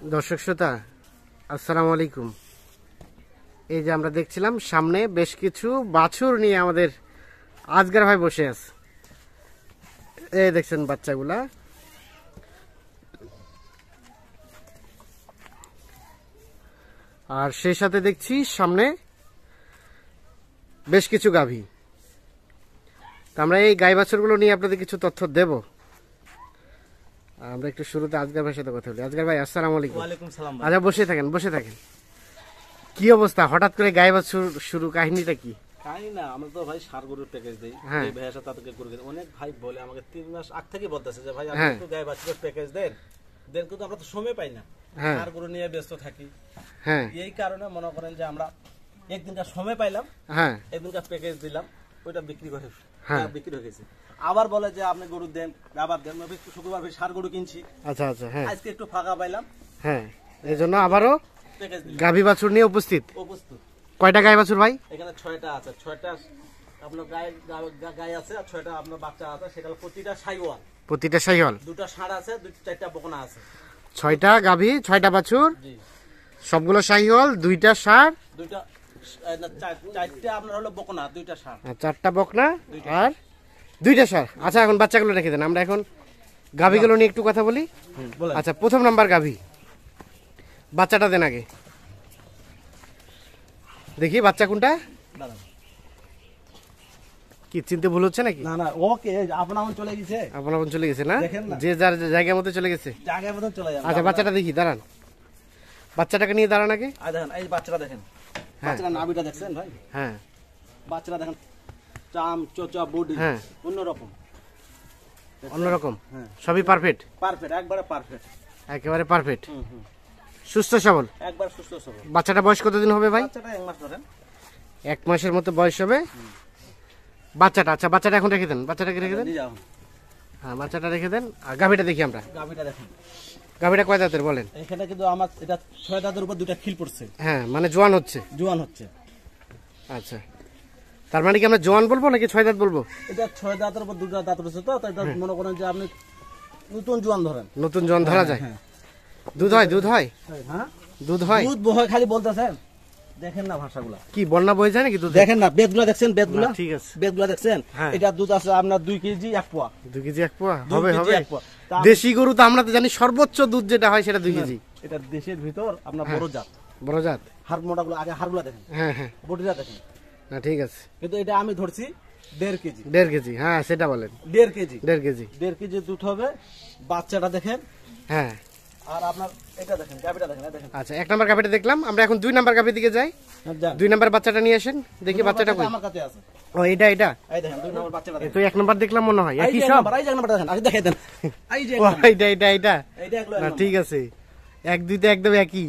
দর্শক শ্রোতা আসসালামু আলাইকুম। এই যে আমরা দেখছিলাম সামনে বেশ কিছু বাছুর নিয়ে আমাদের আজগার ভাই বসে আছে। এই দেখছেন বাচ্চাগুলা, আর সেই সাথে দেখছি সামনে বেশ কিছু গাভী। আমরা এই গাই বাছুরগুলো নিয়ে আপনাদের কিছু তথ্য দেব। আমরা একটু শুরুতে আজগার ভাইয়ের সাথে কথা বলি। আজগার ভাই আসসালামু আলাইকুম। ওয়ালাইকুম সালাম। আচ্ছা বসে থাকেন। কি অবস্থা, হঠাৎ করে গাই বাছুর শুরু, কাহিনীটা কি? তাই না, আমরা তো ভাই সার গরুর প্যাকেজ দেই। এই ভাইয়ের সাথে তাদেরকে গরু দেই। অনেক ভাই বলে আমাকে 3 মাস আগ থেকে বলতেছে যে ভাই আপনি তো গাই বাছুরের প্যাকেজ দেন, কিন্তু আমরা তো সময় পাই না, সার গরু নিয়ে ব্যস্ত থাকি। হ্যাঁ, এই কারণে মনে করেন যে আমরা একদিনকার সময় পাইলাম, হ্যাঁ একদিনকার প্যাকেজ দিলাম, ওইটা বিক্রি হয়ে গেছে। আবার বলে যে আপনি গরু দেন, আবার দেন। শুক্রবার ভাই সার গরু কিনছি। আচ্ছা আচ্ছা, হ্যাঁ আজকে একটু ফাঁকা পাইলাম, হ্যাঁ এই জন্য আবারও গাভী বাছুর নিয়ে উপস্থিত। কয়টা গাই বাছুর ভাই? এখানে 6টা আছে। 6টা আপনার গাই আছে, আর 6টা আপনার বাচ্চা আছে। সেটা প্রতিটা শাইওয়াল, 2টা ষাঁড় আছে, 4টা বকনা আছে। 6টা গাভী, 6টা বাছুর, সবগুলো শাইওয়াল, 2টা ষাঁড়, 4টা আপনার হলো বকনা, 2টা ষাঁড়, 4টা বকনা আর 2টা ষাঁড়। আচ্ছা এখন বাচ্চাগুলো রেখে দেন, আমরা এখন গাভীগুলো নিয়ে একটু কথা বলি। আচ্ছা প্রথম নাম্বার গাভী, বাচ্চাটা দেন আগে দেখি। বাচ্চা কোনটা? কি চিনতে ভুল হচ্ছে নাকি? না না, ওকে আপনার চলে গেছে, আপনার চলে গেছে না, যে যার জায়গা মতো চলে গেছে। জায়গা মতো চলে যাবে। আচ্ছা বাচ্চাটা দেখি, দাঁড়ান, বাচ্চাটাকে নিয়ে দাঁড়ান আগে। দেখেন এই বাচ্চাটা দেখেন, বাচ্চাটা নাভিটা দেখছেন ভাই? হ্যাঁ বাচ্চাটা দেখেন, চাম চোচা বডি, হ্যাঁ অন্যরকম, হ্যাঁ সবই পারফেক্ট, একবারে পারফেক্ট, একেবারে পারফেক্ট, সুস্থ সবল, একবার সুস্থ সবল। বাচ্চাটা বয়স কতদিন হবে ভাই? বাচ্চাটা 1 মাস ধরেন, 1 মাসের মতো বয়স হবে বাচ্চাটা। আচ্ছা বাচ্চাটা এখন রেখে দেন, বাচ্চাটাকে রেখে দেন। হ্যাঁ বাচ্চাটা রেখে দেন। আর গাভীটা দেখি আমরা। গাভীটা দেখেন, গাভীটা কয় দাঁতের বলেন? এখানে কিন্তু আমার এটা 6 দাঁতের উপর 2টা খিল পড়ছে। হ্যাঁ মানে জোয়ান হচ্ছে। আচ্ছা তার মানে কি আমরা জোয়ান বলবো নাকি 6 দাঁত বলবো? এটা 6 দাঁতের উপর 2টা দাঁত রয়েছে, তো এটা মনে করেন যে আপনি নতুন জোয়ান ধরেন। নতুন জোয়ান ধরা যায়। দুধ হয়? হ্যাঁ দুধ হয়। দুধ বয় খালি বলতেছেন, দেখেন না ভাষাগুলো কি বন্যা বয়ে যায় নাকি দুধ? দেখেন না বেদগুলা দেখছেন, বেদগুলা ঠিক আছে, বেদগুলা দেখছেন। এটা দুধ আছে আপনার 2 কেজি 1 পোয়া। 2 কেজি 1 পোয়া হবে। দেশি গরু তো আমরা তো জানি সর্বোচ্চ দুধ যেটা হয় সেটা 2 কেজি। এটা দেশের ভিতর আপনার বড় জাত। হাড় মোটাগুলো আগে হাড়গুলা দেখেন, হ্যাঁ বডিটা দেখেন না, ঠিক আছে। কিন্তু এটা আমি ধরছি 1.5 কেজি। 1.5 কেজি, হ্যাঁ সেটা বলেন। 1.5 কেজি দুধ হবে। বাচ্চাটা দেখেন, হ্যাঁ আর আপনার এটা দেখেন, গাভীটা দেখেন। আচ্ছা 1 নাম্বার গাভীটা দেখলাম, আমরা এখন 2 নাম্বার গাভীর দিকে যাই। 2 নাম্বার বাচ্চাটা নিয়ে আসেন দেখি। বাচ্চাটা কই? আমার কাছে আছে। ও এটা এই দেখেন 2 নাম্বার বাচ্চাটা দেখেন। তো 1 নাম্বার দেখলাম মনে হয় একই সব। এই যে নাম্বারটা দেখেন, আগে দেখাই দেন। এই যে এটা না, ঠিক আছে 1 2 তে একদম একই।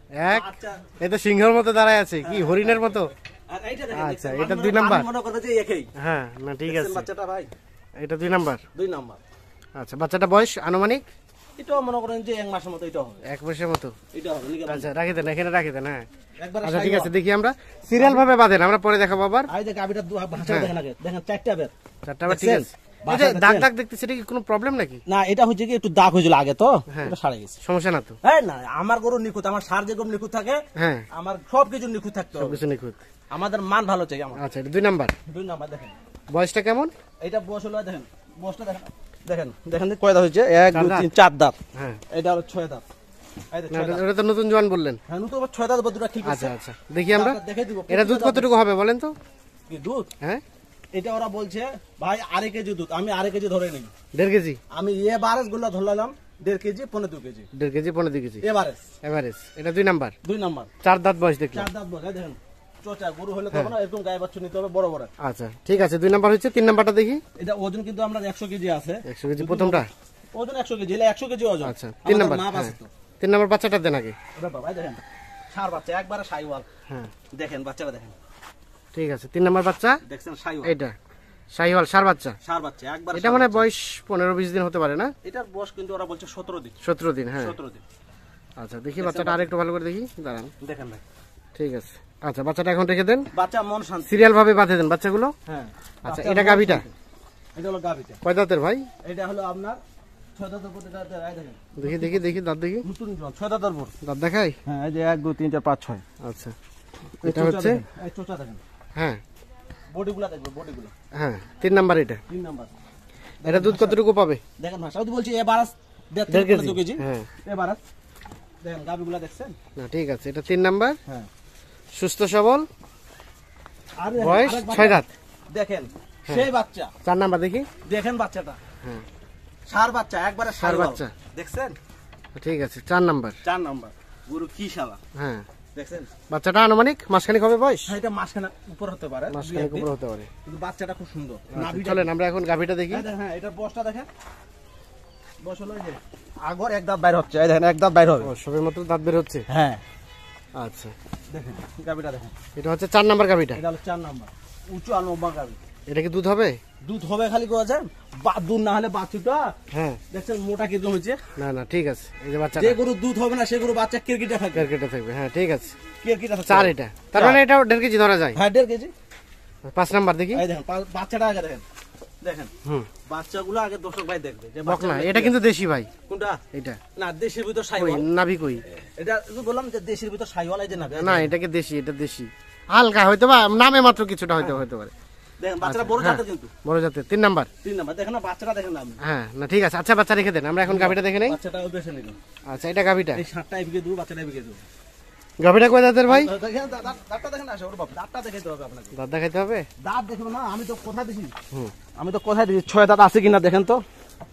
এটা সিংহের মতো দাঁড়ায় আছে, কি হরিণের মতো? আচ্ছা এটা 2 নাম্বার, মনে করে যে একই। হ্যাঁ না ঠিক আছে। বাচ্চাটা ভাই এটা 2 নাম্বার। আচ্ছা বাচ্চাটা বয়স আনুমানিক? এটাও মনে করেন যে 1 মাসের মতো। এটা হবে 1 মাসের মতো। এটা হবে। আচ্ছা রাখে দেন, এখানে রাখে দেন। হ্যাঁ আচ্ছা ঠিক আছে, দেখি আমরা সিরিয়াল ভাবে বাঁধেন, আমরা পরে দেখাবো আবার। এই যে গাভীটা ভাষা দেখেন আগে, দেখেন 4টা বের। 4টা বের, ঠিক আছে। এই যে দাগ দেখতেছি, এটা কি কোনো প্রবলেম নাকি? না এটা হচ্ছে কি একটু দাগ হয়েছিল আগে, তো এটা সারে গেছে, সমস্যা না তো? হ্যাঁ না, আমার গরু নিখুঁত, আমার সার যেরকম নিখুঁত থাকে, হ্যাঁ আমার সবকিছু নিখুঁত থাকতে হবে, সবকিছু নিখুঁত। আমাদের মান ভালো চাই আমার। আচ্ছা এটা 2 নাম্বার। 2 নাম্বার দেখেন বয়সটা কেমন? এটা বয়স হলো, দেখেন বয়সটা দেখেন কয় দাঁত হচ্ছে? 1 2 3 4 দাঁত। হ্যাঁ এটা হলো 6 দাঁত। এটা তো নতুন জোয়ান বললেন। হ্যাঁ নতুন 6 দাঁত দুটো খিল। আচ্ছা আচ্ছা দেখি আমরা, এটা দুধ কতটুকু হবে বলেন তো? কি দুধ? হ্যাঁ এটা ওরা বলছে ভাই 2.5 কেজি দুধ, আমি 2.5 কেজি ধরে নেই। 1.5 কেজি? আমি এভারেজ গুলো ধরলাম 1.5 KG 2.5 KG. 1.5 KG 2.5 KG average. এটা 2 নাম্বার। 2 নাম্বার 4 দাঁত বয়স দেখলাম। 4 দাঁত বয়স দেখেন, চোচা গরু হলে তখন এরকম গায়ে বাচ্চা নিতে হবে বড় বড়। আচ্ছা ঠিক আছে, 2 নাম্বার হচ্ছে। 3 নাম্বারটা দেখি। এটা ওজন কিন্তু আমরা 100 কেজি আছে। 100 কেজি প্রথমটা ওজন 100 কেজি, এটা 100 কেজি ওজন। আচ্ছা 3 নাম্বার, 3 নাম্বার বাচ্চাটা দেন আগে। ভাই দেখেন সার বাচ্চা, একবারে শাইওয়াল। হ্যাঁ দেখেন বাচ্চাটা দেখেন, ঠিক আছে। 3 নাম্বার বাচ্চা দেখছেন শাইওয়াল, এটা শাইওয়াল সার বাচ্চা একবারে। এটা মানে বয়স 15-20 দিন হতে পারে না? এটার বয়স কিন্তু ওরা বলছে 17 দিন। 17 দিন, হ্যাঁ 17 দিন। আচ্ছা দেখি বাচ্চাটা আরেকটু ভালো করে দেখি, দাঁড়ান দেখেন ভাই, ঠিক আছে। আচ্ছা বাচ্চাটা এখন রেখে দেন, বাচ্চা মন শান্তি, সিরিয়াল ভাবে বাঁধে দেন বাচ্চাগুলো। হ্যাঁ আচ্ছা এটা গাভীটা? এটা হলো গাভীটা। কয় দাঁতের ভাই? এটা হলো আপনার ছয় দাঁতের উপর দেখেন, দেখি দেখি দেখি দাঁত দেখি, নতুন জোয়ান, ছয় দাঁতের উপর দাঁত দেখাই। হ্যাঁ এই যে 1 2 3 4 5 6। আচ্ছা এটা হচ্ছে, এই চোচা দেখেন, হ্যাঁ বডিগুলা দেখবেন, বডিগুলা হ্যাঁ 3 নাম্বার এটা। 3 নাম্বার এটা দুধ কতটুকু পাবে? দেখেন ভাষা তো বলছি এবারাস 1.5 কেজি। 2 কেজি। হ্যাঁ এবারাস দেখেন গাবিগুলা দেখছেন? না ঠিক আছে, এটা 3 নাম্বার, হ্যাঁ সুস্থ সবল, আর বয়স 6 দাঁত। দেখেন সেই বাচ্চা, 4 নাম্বার দেখি। দেখেন বাচ্চাটা, হ্যাঁ সার বাচ্চা, একবারে ষাঁড় সার বাচ্চা। বাচ্চা দেখছেন? ঠিক আছে 4 নাম্বার। 4 নাম্বার গরু কি শালা হ্যাঁ দেখছেন? বাচ্চাটা আনুমানিক মাসখানেক হবে বয়স? হ্যাঁ এটা মাসখানেক উপর হতে পারে, মাসখানেক উপরে হতে পারে। কিন্তু বাচ্চাটা খুব সুন্দর। আচ্ছা, নাভিটা চলেন আমরা এখন গাভীটা দেখি। হ্যাঁ এটা বসটা দেখেন, বস হলো এই যে আগর এক দাঁত বাইরে হচ্ছে, এই দেখেন এক দাঁত বাইরে হবে। ও সবে মাত্র দাঁত বের হচ্ছে। হ্যাঁ আচ্ছা দেখেন গাবিটা দেখেন, এটা হচ্ছে 4 নাম্বার গাভীটা। এটা হলো 4 নাম্বার, উঁচু আর লম্বা গাবি। এটা কি দুধ হবে? দুধ হবে খালি কোয়া যায়, দুধ না হলে বাচ্চাটা হ্যাঁ দেখছেন মোটা কিরকম হয়েছে। না না ঠিক আছে, এই যে বাচ্চাটা যে গরু দুধ হবে না সে গরু বাচ্চা কিরকিটা থাকে, কেটে থাকবে। হ্যাঁ ঠিক আছে, কিরকিটা থাকে 4 এটা, তার মানে এটাও 1.5 কেজি ধরা যায়। হ্যাঁ 1.5 কেজি। 5 নাম্বার দেখি। এই দেখেন বাচ্চাটা আগে দেখেন, দেখেন হুম বাচ্চাগুলো আগে দর্শক ভাই দেখবে যে বকনা, বাচ্চাগুলো এটা কিন্তু দেশি ভাই। কোনটা? এটা না দেশের ভিতর কই সাইওয়াল, নাভি কই? এটা বললাম যে দেশের ভিতর সাইওয়াল, এই যে না না এটাকে দেশি, এটা দেশি হালকা হয়তো বা নামে মাত্র কিছুটা হয়তো হতে পারে। দেখেন বাচ্চাটা বড় হ্যাঁ, জাতের কিন্তু বড় জাতের 3 নাম্বার। 3 নাম্বার দেখেন না, বাচ্চাটা দেখেন না আপনি, হ্যাঁ না ঠিক আছে, আচ্ছা বাচ্চা রেখে দেন, আমরা এখন গাভীটা দেখে নেই। বাচ্চাটাও বেছে নিন। আচ্ছা এটা গাভীটা, এই 7টা এবিকে দেবো, বাচ্চাটা এবিকে দেবো। গাভীটা কয় দাঁতের ভাই? দেখেন দাঁতটা দেখেন না, ওর বাপ দাঁতটা দেখাইতে হবে আপনাকে। দাঁত দেখাইতে হবে। দাঁত দেখবেন না, আমি তো কোথায় দিছি, হুম আমি তো কোথায় দিছি, 6 দাঁত আছে কিনা দেখেন তো,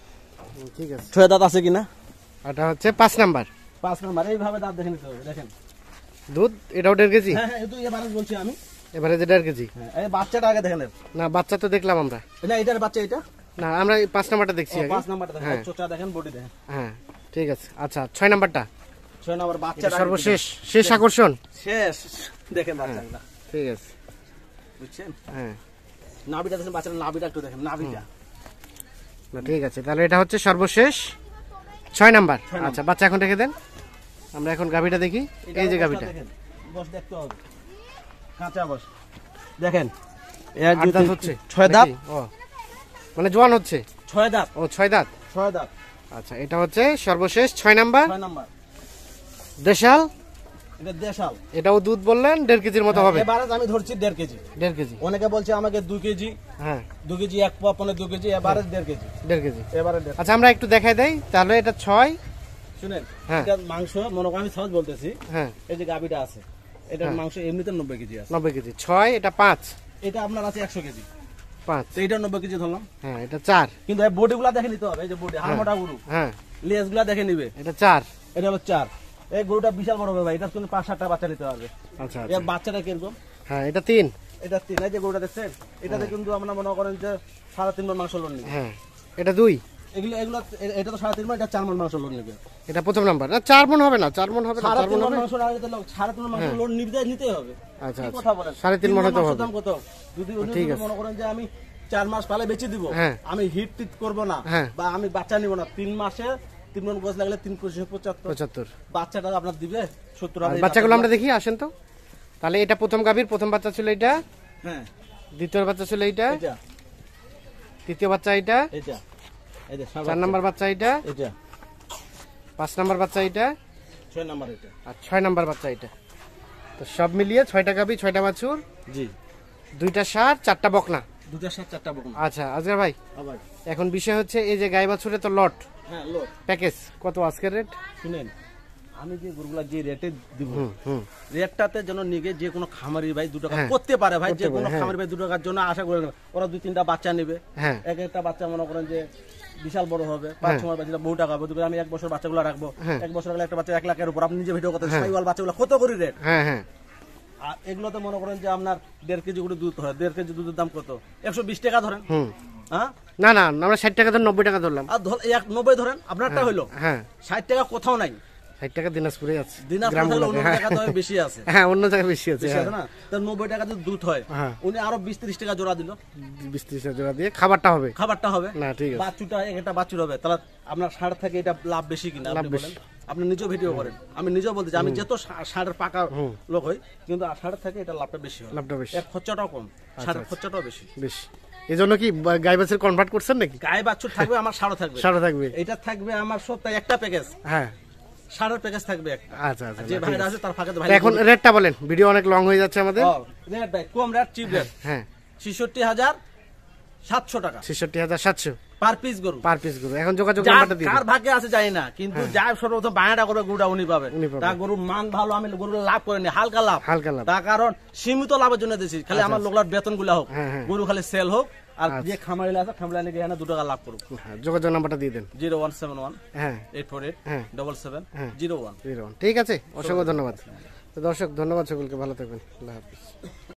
ঠিক আছে। 6 দাঁত আছে কিনা। এটা হচ্ছে 5 নাম্বার 5 নাম্বার, এইভাবে দাঁত দেখে নিতে হবে। দেখেন দুধ, এটাও 1.5 কেজি। হ্যাঁ হ্যাঁ এই তো এবারে বলছি আমি। এবারে যে 1.5 কেজি। হ্যাঁ এই বাচ্চাটা আগে দেখেন, না বাচ্চা তো দেখলাম আমরা। এটা এটার বাচ্চা, এটা না আমরা 5 নাম্বারটা দেখছি আগে। 5 নাম্বারটা দেখেন, হ্যাঁ। চোচা দেখেন, বডি দেখেন। হ্যাঁ ঠিক আছে। আচ্ছা 6 নাম্বারটা 6 নাম্বার এটা বাচ্চাটা সর্বশেষ, শেষ আকর্ষণ। শেষ দেখেন বাচ্চাগুলা, ঠিক আছে। বুঝছেন? হ্যাঁ নাভিটা দেখেন, বাচ্চাটা নাভিটা একটু দেখেন, নাভিটা না ঠিক আছে, তাহলে এটা হচ্ছে সর্বশেষ 6 নাম্বার। আচ্ছা বাচ্চা এখন রেখে দেন, আমরা এখন গাভীটা দেখি। এই যে গাভীটা দেখেন, বস দেখতে হবে, কাঁচা বস দেখেন, 8 দাঁত হচ্ছে, 6 দাঁত, নাকি? ও মানে জোয়ান হচ্ছে। 6 দাঁত, ও 6 দাঁত। 6 দাঁত, আচ্ছা এটা হচ্ছে সর্বশেষ 6 নাম্বার 6 নাম্বার। দেশাল। এটা দেশাল, এটাও দুধ বললেন 1.5 কেজির মতো হবে। এবারে আমি ধরছি 1.5 কেজি। 1.5 কেজি। অনেকে বলছে আমাকে 2 কেজি, হ্যাঁ 2 কেজি 1 পোয়া, 2 কেজি, এবারে 1.5 কেজি। 1.5 কেজি। এবারে 1.5। আচ্ছা আমরা একটু দেখাই দেই, তাহলে এটা 6। শুনেন হ্যাঁ। এটা মাংস মনে করেন আমি সহজ বলতেছি, হ্যাঁ এই যে গাবিটা আছে, এটার মাংস এমনিতে 90 কেজি আছে, 90 কেজি। 6 এটা 5। এটা আপনার আছে 100 কেজি, 5 তো এটা 90 কেজি ধরলাম। হ্যাঁ এটা 4। কিন্তু এই বডিগুলা দেখে নিতে হবে, এই যে বডি হাড়মোটা গরু, হ্যাঁ লেজগুলা দেখে নিবে, এটা 4। এটা হলো 4। এই গরুটা বিশাল বড় হবে ভাই, এটা তুমি 5-7টা বাচ্চা নিতে পারবে। আচ্ছা এর আচ্ছা। বাচ্চাটা কিরকম? হ্যাঁ এটা 3। এটা 3, এই যে গরুটা দেখছেন, এটাতে কিন্তু আমরা মনে করেন যে 3.5 মণ মাংস লোন নিবে। হ্যাঁ এটা 2। এগুলো এটা তো 3.5 মণ, এটা 4 মণ মাংস লোন নিবে। এটা প্রথম নাম্বার। না 4 মণ হবে না, 4 মণ হবে না, 4 3.5 মণ মণ হবে। মাংস আগে তো 3.5 মণ মাংস লোন নিতেই হবে। আচ্ছা কি আচ্ছা। কথা বলেন? 3.5 মণ হতে মাংসের হবে। দাম কত? যদি উনি ঠিক যদি আছে। মনে করেন যে আমি 4 মাস পালে বেচে দিব, হ্যাঁ। আমি হিট টিট করব না, হ্যাঁ। বা আমি বাচ্চা নিব না, 3 মাসে 3 মণ গোছ লাগলে 3 × 75, 75। বাচ্চাটা আপনার দিবে 70। আর বাচ্চাগুলো আমরা দেখি, আসেন তো। তাহলে এটা প্রথম গাভীর প্রথম বাচ্চা ছিল এটা, হ্যাঁ দ্বিতীয় বাচ্চা ছিল এটা, এটা তৃতীয় বাচ্চা এটা, এটা এই যে 4 নাম্বার বাচ্চা এটা, এটা 5 নাম্বার বাচ্চা এটা, 6 নাম্বার এটা। আর 6 নাম্বার বাচ্চা এটা। তো সব মিলিয়ে 6টা গাভী, 6টা বাছুর, জি 2টা ষাঁড়, 4টা বকনা। 2টার সাথে 4টা বকনা। আচ্ছা আজকের ভাই আবার এখন বিষয় হচ্ছে এই যে গাই বাছুরে তো লট হ্যাঁ লোক প্যাকেজ কত আজকের রেট? শুনেন, আমি যে গরুগুলা যে রেটে দিব, হুম রেটটাতে যেন নিগে যে কোনো খামারি ভাই 2 টাকা হ্যাঁ। করতে পারে ভাই, যে করতে কোনো পারে, হ্যাঁ। খামারি ভাই 2 টাকার জন্য আশা করে নেবে। ওরা 2-3টা বাচ্চা নেবে, হ্যাঁ এক একটা বাচ্চা মনে করেন যে বিশাল বড় হবে, 5-6 বাচ্চা বহু টাকা হবে। তবে আমি 1 বছর বাচ্চাগুলো রাখবো, হ্যাঁ। 1 বছর গেলে একটা বাচ্চা 1 লাখের উপর। আপনি নিজে ভিডিও করতে হ্যাঁ। সাইওয়াল বাচ্চাগুলো কত করে রেট? হ্যাঁ হ্যাঁ আর এগুলোতে মনে করেন যে আপনার 1.5 কেজি করে দুধ হয়, 1.5 কেজি দুধের দাম কত? 120 টাকা ধরেন, হুম হ্যাঁ। না না আমরা 60 টাকা ধর 90 টাকা ধরলাম। আর 90 ধরেন, আপনারটা হইলো হ্যাঁ 60 টাকা কোথাও নাই। 60 টাকা দিনাজপুরে আছে, দিনাজপুর গ্রামগুলোতে। অন্য হ্যাঁ টাকা তো বেশি আছে, হ্যাঁ অন্য জায়গায় বেশি আছে। বেশি হ্যাঁ আছে না? তো 90 টাকা যদি দুধ হয়, হ্যাঁ। উনি আরো 20-30 টাকা জোড়া দিল, 20-30 টাকা দিয়ে খাবারটা হবে। খাবারটা হবে না ঠিক আছে। বাচ্চুটা একটা বাচ্চুর হবে, তাহলে আপনার ষাঁড় থেকে এটা লাভ বেশি কিনা আপনি লাভ বেশি। বলেন? আপনি নিজেও ভিডিও করেন, আমি নিজেও বলতে চাই, আমি যেহেতু ষাঁড়ের পাকা লোক হই, কিন্তু ষাঁড় থেকে এটা লাভটা বেশি হয়, লাভটা বেশি, এর খরচাটাও কম, ষাঁড়ের খরচাটাও বেশি। বেশি। এই জন্য কি গাই বাছুর কনভার্ট করছেন নাকি? গায়ে বাছুর থাকবে, আমার ষাঁড় থাকবে। ষাঁড় থাকবে, এটা থাকবে আমার সপ্তাহে একটা প্যাকেজ। হ্যাঁ, ষাঁড়ের প্যাকেজ থাকবে একটা। আচ্ছা আচ্ছা, যে ভাইরা আছে তার ফাঁকে ভাই। এখন রেটটা বলেন, ভিডিও অনেক লং হয়ে যাচ্ছে আমাদের। রেট ভাই কম রেট, চিপ রেট। হ্যাঁ, ৬৬,৭০০ টাকা ৬৬,৭০০ পার পিস গরু। পার পিস গরু। এখন যোগাযোগ নাম্বারটা দিন। কার ভাগ্যে আছে জানি না, কিন্তু যার সর্বপ্রথম বায়াটা করবে গরুটা উনি পাবেন। তার গরুর মান ভালো, আমি গরুর লাভ করিনি, হালকা লাভ। হালকা লাভ, তার কারণ সীমিত লাভের জন্য দিয়েছি, খালি আমার লোকলার বেতন গুলা হোক, গরু খালি সেল হোক, আর যে খামারিলা আছে খামারিলা নিয়ে এখানে 2 টাকা লাভ করুক। যোগাযোগ নাম্বারটা দিয়ে দেন। 0171 হ্যাঁ 848 হ্যাঁ 7701। ঠিক আছে, অসংখ্য ধন্যবাদ। তো দর্শক, ধন্যবাদ সকলকে, ভালো থাকবেন, আল্লাহ হাফেজ।